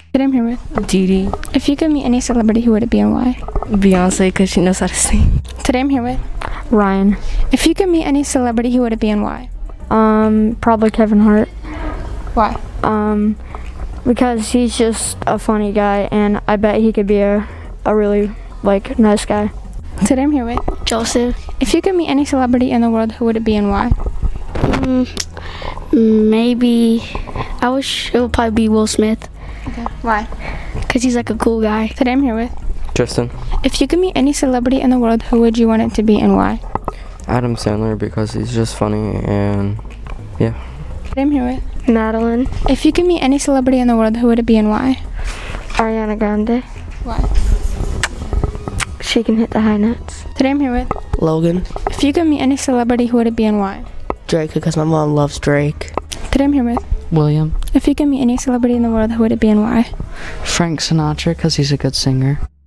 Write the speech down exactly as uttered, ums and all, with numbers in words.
Today I'm here with Dee Dee. If you could meet any celebrity, who would it be and why? Beyonce, because she knows how to sing. Today I'm here with Ryan. If you could meet any celebrity, who would it be and why? Um, probably Kevin Hart. Why? Um, because he's just a funny guy, and I bet he could be a, a really, like, nice guy. Today I'm here with Joseph. If you could meet any celebrity in the world, who would it be and why? Mm, maybe, I wish it would probably be Will Smith, Okay. Why? because he's like a cool guy. Today I'm here with Tristan. If you could meet any celebrity in the world, who would you want it to be and why? Adam Sandler, because he's just funny, and yeah. Today I'm here with Madeline. If you could meet any celebrity in the world, who would it be and why? Ariana Grande. Why? She can hit the high notes. Today I'm here with Logan. If you could meet any celebrity, who would it be and why? Drake, because my mom loves Drake. Today I'm here with William. If you could meet any celebrity in the world, who would it be and why? Frank Sinatra, because he's a good singer.